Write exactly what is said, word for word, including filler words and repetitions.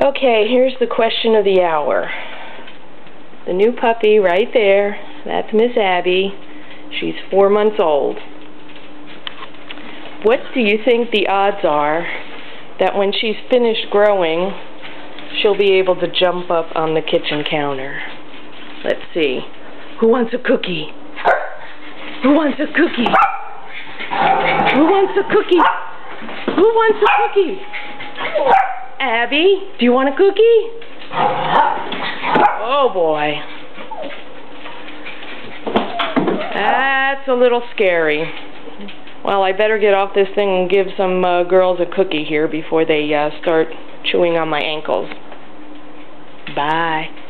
Okay, here's the question of the hour. The new puppy right there, that's Miss Abbie. She's four months old. What do you think the odds are that when she's finished growing, she'll be able to jump up on the kitchen counter? Let's see. Who wants a cookie? Who wants a cookie? Who wants a cookie? Who wants a cookie? Abbie, do you want a cookie? Oh boy. That's a little scary. Well, I better get off this thing and give some uh, girls a cookie here before they uh, start chewing on my ankles. Bye.